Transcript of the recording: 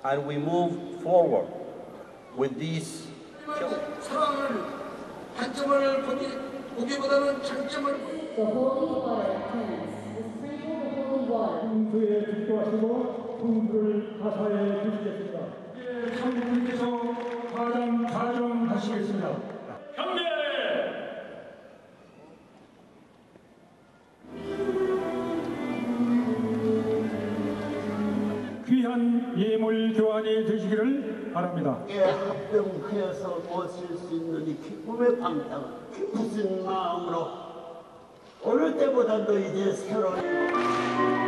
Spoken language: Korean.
and we move forward with these. 상황을 단점을 보기보다는 장점을. The holy water cleanse. The sprinkle the holy water. 풍수에 집도하시고 풍수를 가사해 주시겠습니다. 예, 장군님께서 가정하시겠습니다. 경례! 귀한 예물 교환이 되시기를 바랍니다. 합병하여서 모실 수 있는 이 기쁨의 방탕은 기쁘신 마음으로 오늘 때보다도 이제 새로운